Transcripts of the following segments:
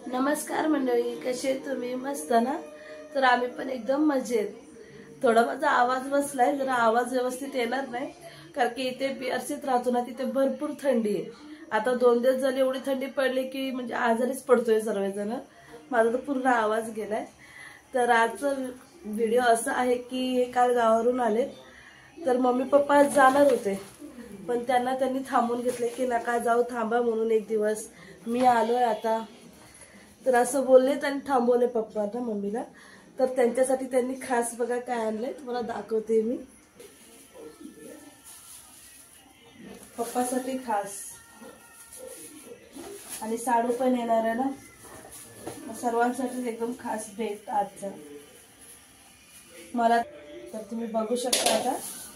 नमस्कार मंडळी, कसे तुम्ही? मस्त ना? तर आम्ही पण एकदम मजेत. थोडा माझा आवाज बसलाय, जरा आवाज व्यवस्थित येणार नाही कारण की इथे बीआरसीत राहतो ना, तिथे भरपूर थंडी आहे. आता 2 दिवस झाले एवढी थंडी पडली की म्हणजे आजारीच पडतोय सर्वजण. माझा तर पूर्ण आवाज गेलाय. तर आजचा व्हिडिओ असा आहे की हे काल गावावरून आले, तर मम्मी पप्पा जाणार होते पण त्यांनी थांबून घेतले की नका जाऊ, थांबा म्हणून एक दिवस, मी आलोय आता. तर असं बोलले, त्यांनी थांबवले पप्पांना मम्मीला. तर त्यांच्यासाठी त्यांनी खास बघा काय आणलंय, तुम्हाला दाखवते मी. पप्पासाठी खास आणि साडू पण येणार आहे ना, सर्वांसाठी एकदम खास भेट आजचा मला. तर तुम्ही बघू शकता आता,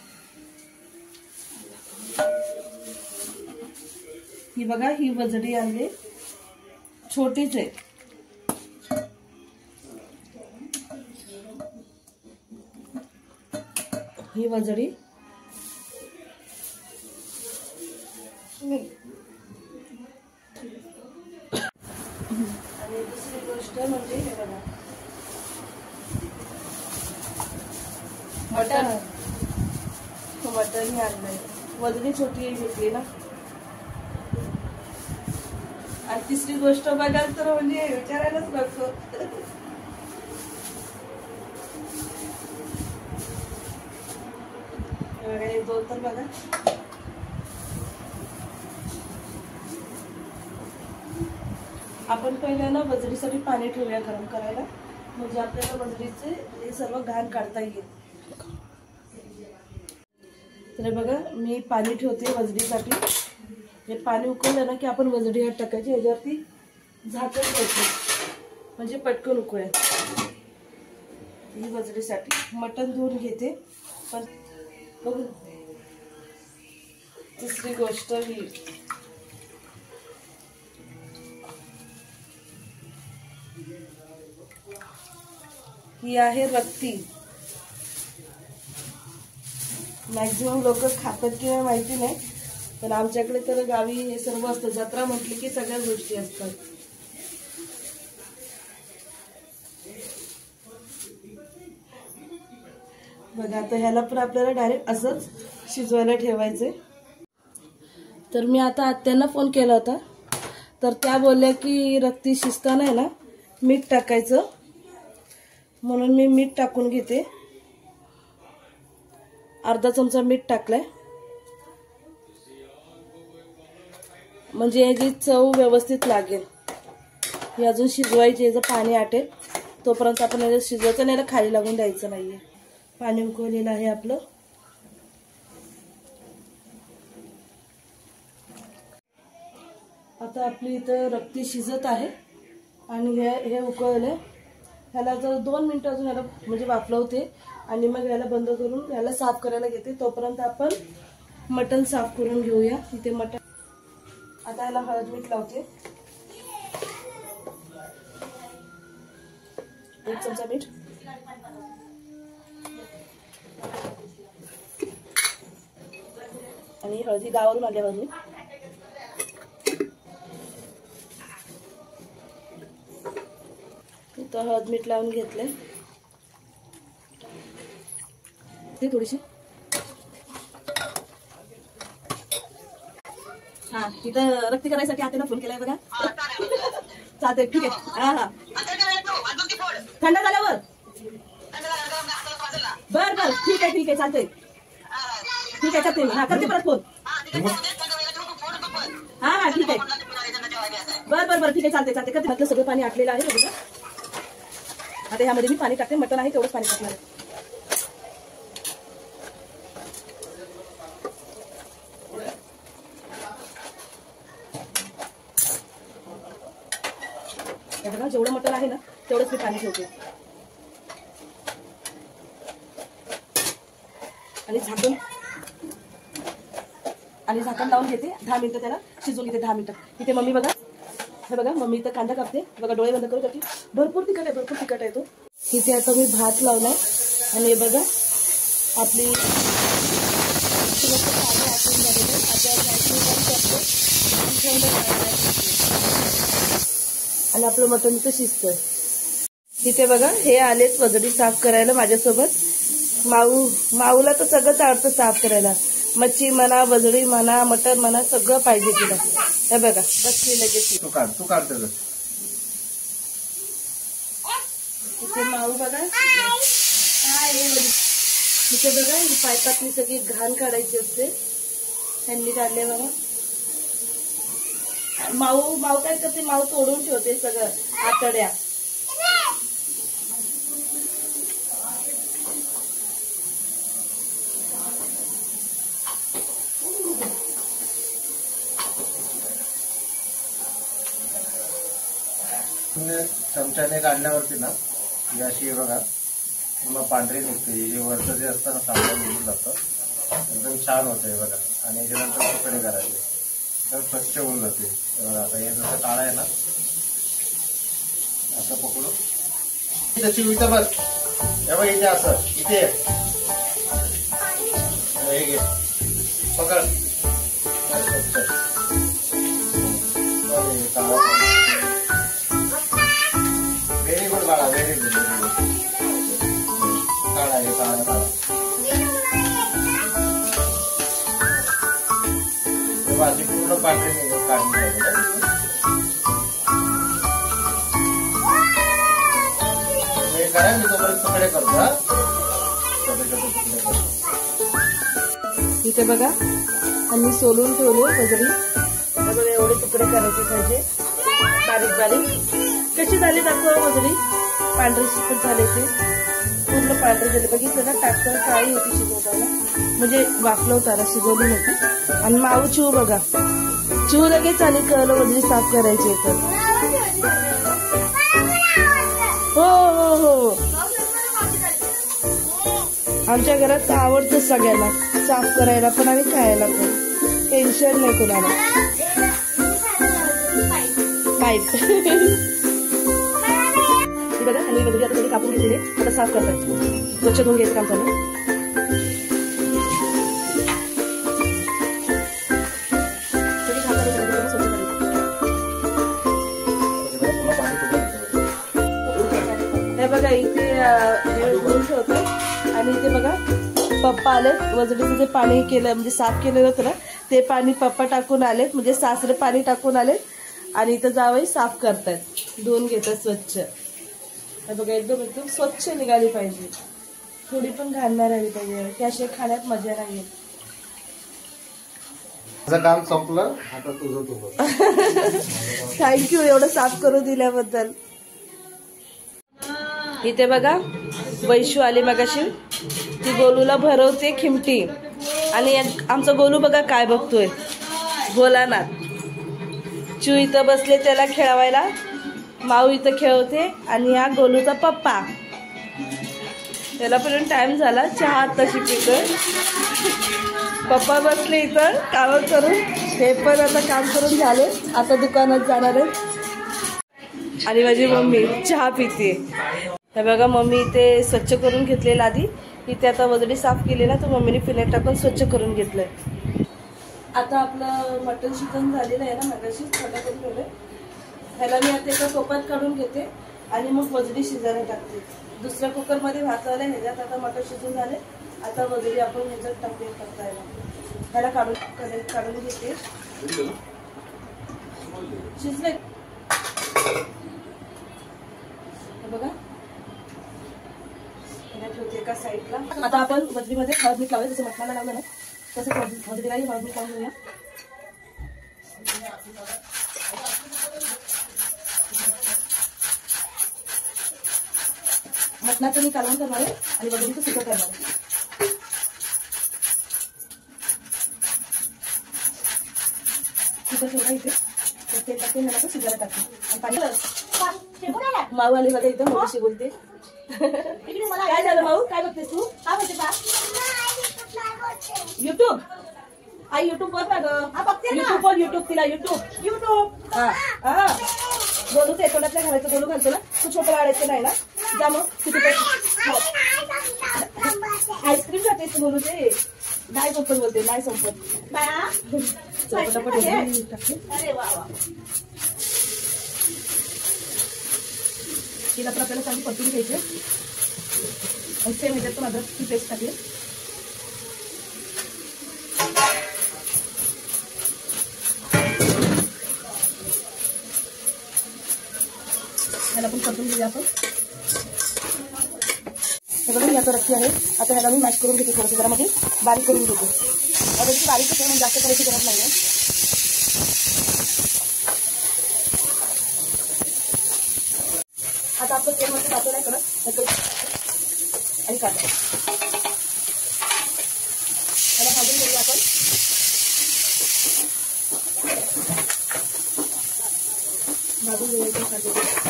ही बघा, ही वजडी आणली, छोटीच आहे. ही वजडी आणि दुसरी गोष्ट म्हणजे हे बघा, मटण ही आणलंय. वजडी छोटी घेतली ना. आणि तिसरी गोष्ट बघाल तर म्हणजे विचारायलाच नको. हे दोन तर बघा. आपण पहिल्या ना वजडीसाठी पाणी ठेवूया गरम करायला, म्हणजे आपल्याला वजडीचे हे सर्व घाण काढता येईल. तर बघा, मी पाणी ठेवते वजडीसाठी. हे पाणी उकळलं ना की आपण वजडी ह्यात टाकायची, ह्याच्यावरती झाकण द्यायचं म्हणजे पटकन उकळेल. ही वजडीसाठी मटण धुवून घेते. पण बघू, तिसरी गोष्ट ही आहे रक्ती. मॅक्झिमम लोक खातात किंवा माहिती नाही, पण आमच्याकडे तर गावी हे सर्व असतं. जत्रा म्हटली की सगळ्या गोष्टी असतात. बघा, आता ह्याला पण आपल्याला डायरेक्ट असंच शिजवायला ठेवायचे. तर मी आता आत्यांना फोन केला होता, तर त्या बोलल्या की रक्ती शिजताना आहे ना मीठ टाकायचं, म्हणून मी मीठ टाकून घेते. अर्धा चमचा मीठ टाकलाय, म्हणजे याची चव व्यवस्थित लागेल. हे अजून शिजवायचे, याचं पाणी आटेल तोपर्यंत आपण याला शिजवायचं नाही, याला खाली लागून द्यायचं नाहीये. पाणी उकळलेलं आहे आपलं. आता आपली इथं रक्ती शिजत आहे आणि हे उकळले. ह्याला जर 2 मिनिटं अजून ह्याला म्हणजे वाफलवते आणि मग ह्याला बंद करून ह्याला साफ करायला घेते. तोपर्यंत आपण मटण साफ करून घेऊया. इथे मटण, आता ह्याला हळद मीठ लावते. 1 चमचा मीठ, आणि हळदी गावावरून आली हळद. इथं हळद मीठ लावून घेतले. ते थोडीशी, हा, इथं रक्ती करायसाठी आत्याला फोन केलाय बघा. चालतंय, ठीक आहे. हा हा, थंड झाल्यावर. बर बर, ठीक आहे ठीक आहे, चालतंय. ठीक आहे, करते मी. हा, करते परत फोन. हा हा, ठीक आहे. बर बर बर, ठीक आहे, चालते चालते, करते. म्हटलं सगळं पाणी आटलेलं आहे बघा. आता ह्यामध्ये मी पाणी टाकते. मटण आहे तेवढंच पाणी टाकणार आहे. बघा, जेवढं मटण आहे ना तेवढंच मी पाणी ठेवते. आणि झाकण लावून घेते. 10 मिनिटं त्याला शिजवून घेते. 10 मिनिटं. इथे मम्मी बघा, हे बघा, मम्मी इथं कांदा कापते बघा. डोळे बंद करू टाकी. भरपूर तिखट आहे, भरपूर तिखट आहे तो. इथे आता मी भात लावलाय आणि हे बघा आपली आणि आपलं मटण इथं शिजतंय. तिथे बघा हे आलेत वजडी साफ करायला माझ्यासोबत. माऊला तर सगळंच आवडतं साफ करायला. मच्छी म्हणा, वजडी म्हणा, मटण म्हणा, सगळं पाहिजे तिला. हे बघा बसली लगेच. तू काढ तिथे माऊ बघा. तिथे बघा ही पायपातली सगळी घाण काढायची असते. त्यांनी काढले बघा. माऊ काय करते, माऊ तोडून ठेवते सगळं आतड्या. चमच्याने काढल्यावरती ना ही अशी बघा पुन्हा पांढरी निघते. हे वरचं जे असतं ना चांगलं निघून जातं, एकदम छान होतं बघा. आणि याच्यानंतर तुकडे करायचे, एकदम स्वच्छ होऊन जाते. आता हे जसं काळा आहे ना असं पकडून त्याची इथं बस. तेव्हा इथे असं इथे हे घे पकड. स्वच्छ व्हेरी गुड बाळा, व्हेरी गुड. काढा हे काढा. भाजी पूर्ण पांढरी काढली पाहिजे. हे करा, मी तोपर्यंत तुकडे करतो. हा छोटे छोटे तुकडे करतो. इथे बघा आम्ही सोलून ठेवले वजडी. एवढे तुकडे करायचे पाहिजे बारीक बारीक. कशी झाली दाखव वजडी? पांढरी शिकत झाले ते पूर्ण पांढरे झाले. बघितलं ना टाकताना काळी होती शिजवताना, म्हणजे वाफलवताना शिजवली नव्हती. आणि माऊ चिऊ बघा, चिऊ लगेच आली कळलं वजडी साफ करायची तर. हो हो हो, आमच्या घरात आवडतं सगळ्यांना साफ करायला पण आणि खायला पण. टेन्शन नाही कोणाला. पाईप बघा. आणि वजडी आता थोडी कापून घेतलेली, आता साफ करतात. स्वच्छ धुवून घ्यायचं काम चालू. हे बघा इथे धुवून ठेवतो. आणि इथे बघा पप्पा आलेत. वजडीचं जे पाणी केलं म्हणजे साफ केलेलं होतं ना ते पाणी पप्पा टाकून आलेत, म्हणजे सासरे पाणी टाकून आलेत. आणि इथं जावई साफ करतायत, धुवून घेतात स्वच्छ. हे बघा एकदम एकदम स्वच्छ निघाली पाहिजे, थोडी पण घाण नाही राहिली पाहिजे. त्याशिवाय खाण्यात मजा नाही. माझं काम संपलं, आता तुझं तू. थँक्यू एवढं साफ करून दिल्याबद्दल. इथे बघा वैशू आली मगाशी. ती गोलूला भरवते खिमटी. आणि आमचा गोलू बघा काय बघतोय, भोलानाथ. चिऊ इथं बसले त्याला खेळवायला. माऊ इथं खेळवते. आणि हा गोलूचा पप्पा. त्याला पण टाइम झाला, चहा आत्ताशी पितोय. पप्पा बसले इथं काम करून. हे पण आता काम करून झाले, आता दुकानात जाणार आहे. आणि माझी मम्मी चहा पिते. हे बघा मम्मी इथे स्वच्छ करून घेतलेलं आधी. इथे आता वजडी साफ केली ना तर मम्मीने फिनेट टाकून स्वच्छ करून घेतलंय. आता आपलं मटण शिजन झालेलं आहे ना, मगाशी थोडं करून ठेवलंय. ह्याला मी आता एका टोपात काढून घेते आणि मग वजडी शिजायला टाकते. दुसऱ्या कुकरमध्ये भात आलाय, ह्याच्यात आता मटण शिजून झाले. आता वजडी आपण ह्याच्यात टाकते टाकतायला. ह्याला काढून घेते. शिजले बघा. ठेवते एका साईडला. आता आपण वजडीमध्ये हळद मीठ लावूया, जसं मटणाला लावलं ना तसं वजडीलाही हळद मीठ लावून घेऊया. मटणाचं मी कालवण करणार आहे आणि वजडीचं सुकं करणार आहे. सुकं ठेवलं इथे, ते टाकते मला तर शिजायला टाकते. आणि पाणी माऊ आली बघा इथं मोठी बोलते. काय झालं माऊ, काय बघतेस तू? काय बघते बा? युट्यूब. आई युट्यूब वर ना ग. युट्यूब बोल, युट्यूब तिला युट्यूब. हा गोलूच एकोणातल्या घालायचं. गोलू घालतो ना, तू छोटं वाढायचं नाही ना. जा मग किती आईस्क्रीम खातेस गोलूचे. नाही संपत बोलते, नाही संपत. तेल आपण आपल्याला चांगली परतून घ्यायचे आणि सेम ह्याच्यात पण अद्रकची पेस्ट टाकली. ह्याला पण परतून घेऊया आपण. हे बघा मी आता रखी आहे. आता ह्याला मी मॅश करून घेते थोडंसं जरामध्ये बारीक करून घेते. आता त्याची बारीक करून जास्त करायची गरज नाही आहे. आता आपलं तेल मध्ये टाकलं नाही करत आणि कांदा ह्याला भाजून घेऊया आपण. भाजून घेऊया.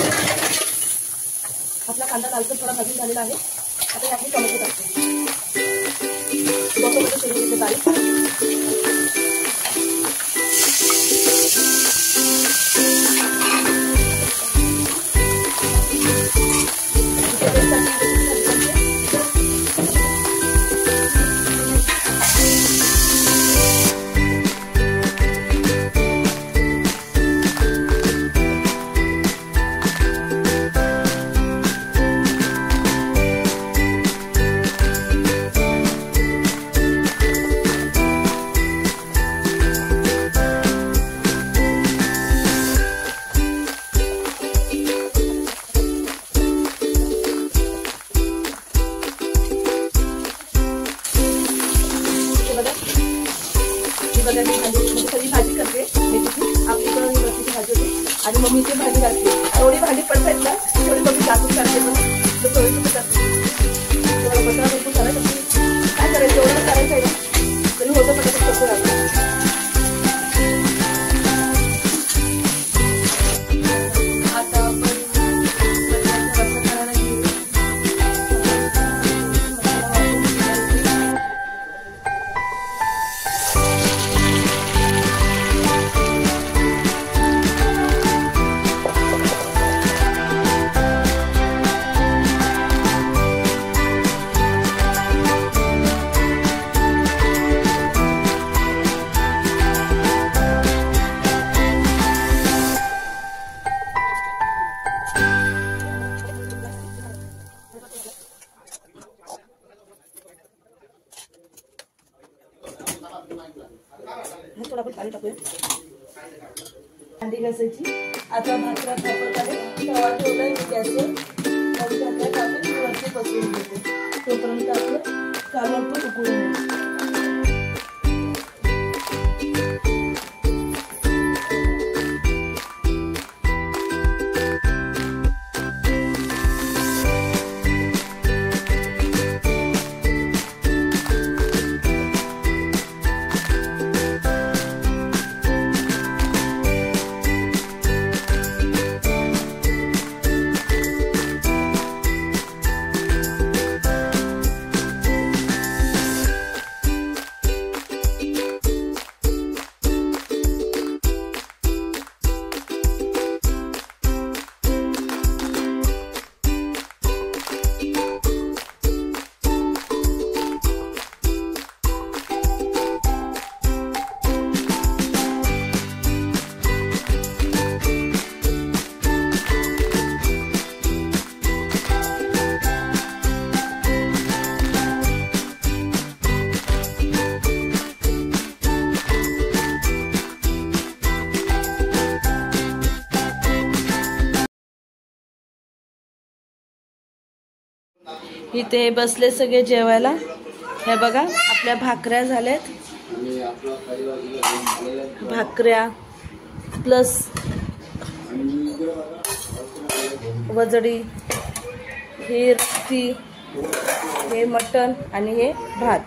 आपला कांदा लालसर थोडा भाजून झालेला आहे. आता यातली टोमॅटो टाकतो. टोमॅटो शिजवून घेते बारीक. सगळी भाजी करते मेथीची. आपली मेथीची भाजी होती आणि मम्मी ती भाजी घालते. थोडी भाजी पडतात ना थोडी मम्मी जास्तच करते. पण थोडी करते बटाटा भरपूर करायचं. काय करायचं एवढं करायचं आहे ना तरी होतं पटापट कसं राहतं. आता आपण रस्सा करायला घेऊ. थोडा आपण पाणी टाकूया. भांडी घासायची. आता भाकऱ्या प्रकारे तवा ठेवलाय गॅसवर. भाकऱ्या टाकून वरती पसरून घेते. तोपर्यंत आपलं कालवण पण उकळून घ्यायचं. इथे बसले सगळे जेवायला. हे बघा आपल्या भाकऱ्या झाल्यात. भाकऱ्या प्लस वजडी, हे रस्सी, हे मटण आणि हे भात.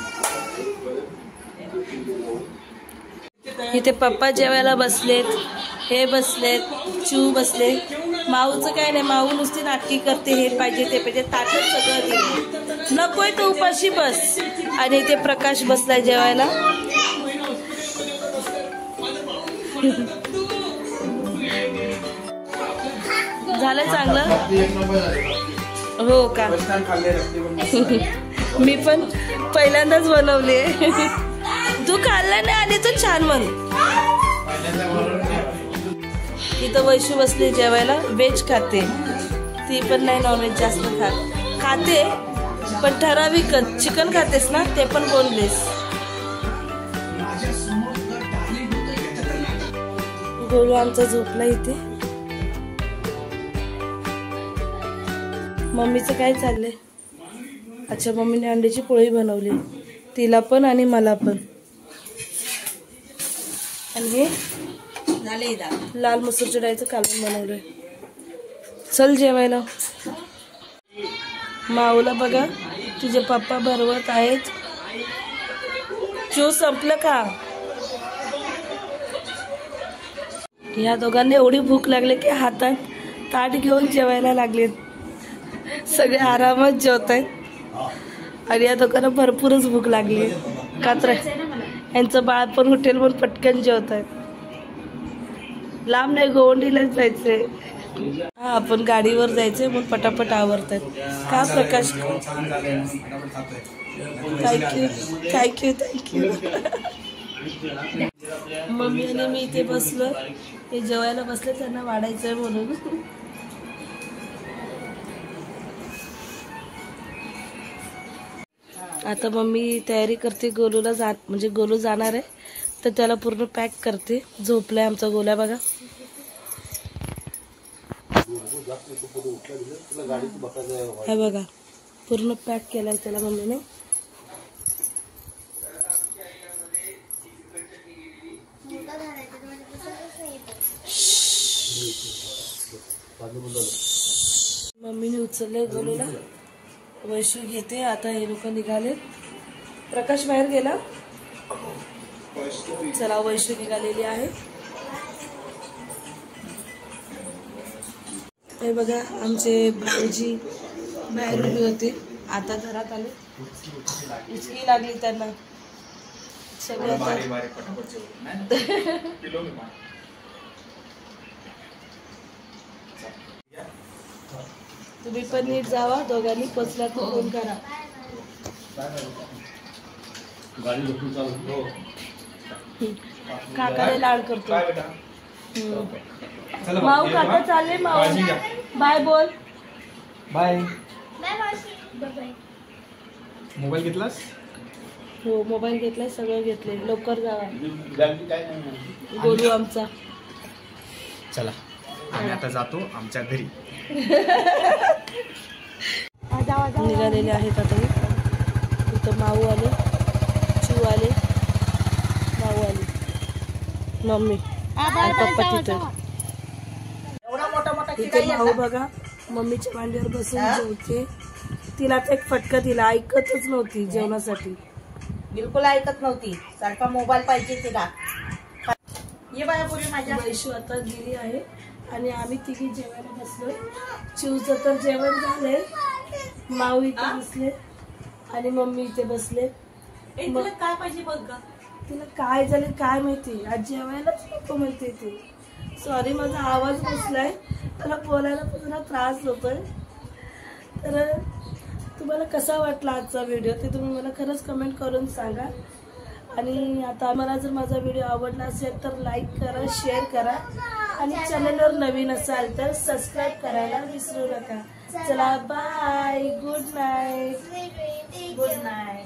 इथे पप्पा जेवायला बसलेत. हे बसलेत. चू बसले. माऊचं काय नाही. माऊ नुसती नाटकी करते. हे पाहिजे ते पाहिजे. ताटच सगळं दिलं. नकोय तो उपाशी बस. आणि इथे प्रकाश बसलाय जेवायला. झालं चांगलं. हो का. मी पण पहिल्यांदाच बनवले. तू खाल्ला नाही आली तर छान म्हण. इथं वैशू बसली जेवायला. व्हेज खाते ती पण नाही नॉनव्हेज जास्त खाते पण ठराविक. चिकन खातेस ना ते पण बोनलेस. गोलू आमचा झोपला इथे. मम्मीचं काय चाललंय? अच्छा मम्मीने अंड्याची पोळी बनवली तिला पण आणि मला पण. आणि हे लाल मसूरच्या डाळीचं कालवण बनवलंय. चल जेवायला. माऊला बघा तुझे पप्पा भरवत आहेत. ज्यूस संपलं का? या दोघांना एवढी भूक लागली की हातात ताट घेऊन जेवायला लागले. सगळे आरामात जेवत आहेत आणि या दोघांना भरपूरच भूक लागली. का तर यांचं बाळ पण हॉटेल पण पटकन जेवत आहेत. लांब नाही गोवंडीलाच जायचंय. हा आपण गाडीवर जायचंय म्हणून पटापट आवरतात. का Prakash? Thank you thank you thank you. Mummy आणि मी इथे बसलो. हे जेवायला बसले त्यांना वाढायचंय म्हणून. आता मम्मी तयारी करते गोलूला म्हणजे गोलू जाणार आहे तर त्याला पूर्ण पॅक करते. झोपलाय आमचा गोल्या बघा. हे बघा पूर्ण पॅक केलाय त्याला मम्मीने. मम्मीने उचललंय गोलूला. वैशू घेते. आता हे लोक निघाले. प्रकाश बाहेर गेला. चला वैशू निघालेली आहे. हे बघा आमचे भाऊजी बाहेर उभी होती आता घरात आले. उचकी लागली त्यांना सगळं. तुम्ही पण नीट जावा. दोघांनी पोचला तर फोन करा. काकाने लाड करतो. माऊ काका चालले. माऊ बाय बोल. बाय. मोबाईल घेतलास? हो मोबाईल घेतलाय. सगळं घेतलंय. लवकर जावा. गोलू आमचा. चला आम्ही आता जातो आमच्या घरी. निघालेले आहेत आता. इथं माऊ आले, चिऊ आले, माऊ आले, मम्मी आणि पप्पा तिथं. इथे भाऊ बघा मम्मीच्या मांडीवर बसून जेवते. तिला तर एक फटका दिला. ऐकतच नव्हती जेवणासाठी. बिलकुल ऐकत नव्हती. सारखा मोबाईल पाहिजे तिला. ये बाया पुढे माझ्या. वैशू आता गेली आहे आणि आम्ही तिघी जेवायला बसलो. चिवचं तर जेवण झालंय. माऊ इथे बसले आणि मम्मी इथे बसले. तुला काय पाहिजे बघ ग. तिला काय झालं काय माहिती. आज जेवायलाच नको म्हणते ती. सॉरी माझा आवाज बसलाय. मला बोलायला पण जरा त्रास होतोय. तर तुम्हाला कसा वाटला आजचा व्हिडिओ ते तुम्ही मला खरंच कमेंट करून सांगा. आणि आता मला जर माझा व्हिडिओ आवडला असेल तर लाईक करा, शेअर करा आणि चॅनलवर नवीन असाल तर सबस्क्राईब करायला विसरू नका. चला bye. Good night. Good night.